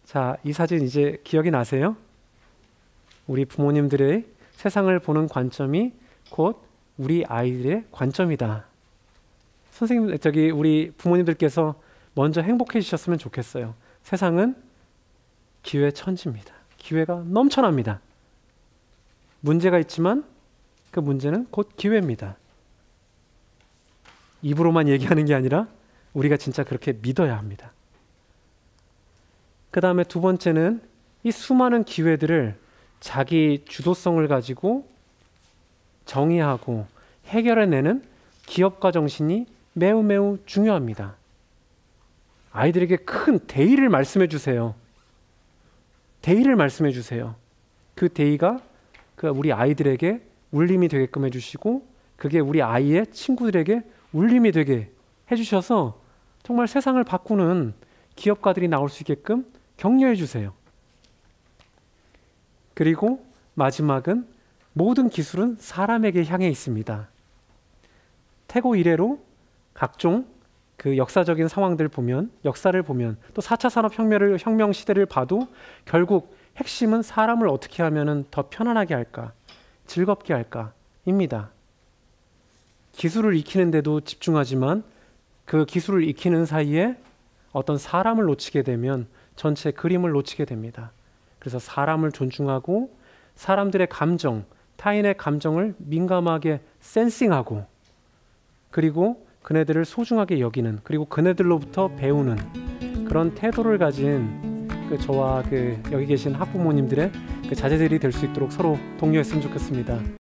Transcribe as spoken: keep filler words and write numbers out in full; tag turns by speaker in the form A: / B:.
A: 자, 이 사진 이제 기억이 나세요? 우리 부모님들의 세상을 보는 관점이 곧 우리 아이들의 관점이다. 선생님, 저기 우리 부모님들께서 먼저 행복해지셨으면 좋겠어요. 세상은 기회 천지입니다. 기회가 넘쳐납니다. 문제가 있지만 그 문제는 곧 기회입니다. 입으로만 얘기하는 게 아니라 우리가 진짜 그렇게 믿어야 합니다. 그 다음에 두 번째는 이 수많은 기회들을 자기 주도성을 가지고 정의하고 해결해내는 기업가 정신이 매우 매우 중요합니다. 아이들에게 큰 대의를 말씀해 주세요. 대의를 말씀해 주세요. 그 대의가 그 우리 아이들에게 울림이 되게끔 해주시고 그게 우리 아이의 친구들에게 울림이 되게 해주셔서 정말 세상을 바꾸는 기업가들이 나올 수 있게끔 격려해 주세요. 그리고 마지막은 모든 기술은 사람에게 향해 있습니다. 태고 이래로 각종 그 역사적인 상황들 보면, 역사를 보면 또 사 차 산업혁명을, 혁명 시대를 봐도 결국 핵심은 사람을 어떻게 하면 더 편안하게 할까, 즐겁게 할까입니다. 기술을 익히는데도 집중하지만 그 기술을 익히는 사이에 어떤 사람을 놓치게 되면 전체 그림을 놓치게 됩니다. 그래서 사람을 존중하고 사람들의 감정, 타인의 감정을 민감하게 센싱하고 그리고 그네들을 소중하게 여기는, 그리고 그네들로부터 배우는 그런 태도를 가진 그 저와 그 여기 계신 학부모님들의 그 자제들이 될 수 있도록 서로 독려했으면 좋겠습니다.